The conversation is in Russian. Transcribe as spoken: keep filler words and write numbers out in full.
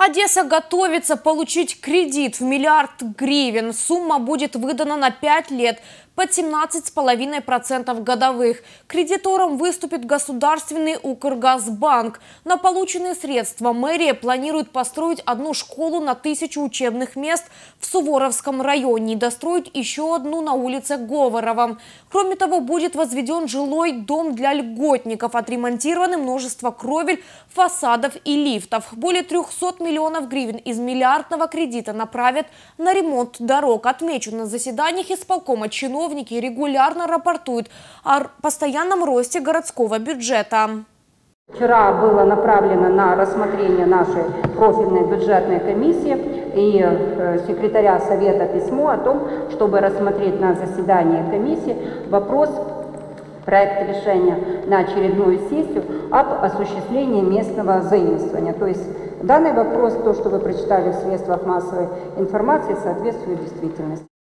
Одесса готовится получить кредит в миллиард гривен. Сумма будет выдана на пять лет под семнадцать с половиной процентов годовых. Кредитором выступит государственный Укргазбанк. На полученные средства мэрия планирует построить одну школу на тысячу учебных мест в Суворовском районе и достроить еще одну на улице Говорова. Кроме того, будет возведен жилой дом для льготников, отремонтировано множество кровель, фасадов и лифтов. Более трёхсот миллионов гривен из миллиардного кредита направят на ремонт дорог. Отмечу, на заседаниях исполкома чиновники регулярно рапортуют о постоянном росте городского бюджета. Вчера было направлено на рассмотрение нашей профильной бюджетной комиссии и секретаря Совета письмо о том, чтобы рассмотреть на заседании комиссии вопрос проекта решения на очередную сессию об осуществлении местного заимствования. То есть данный вопрос, то, что вы прочитали в средствах массовой информации, соответствует действительности.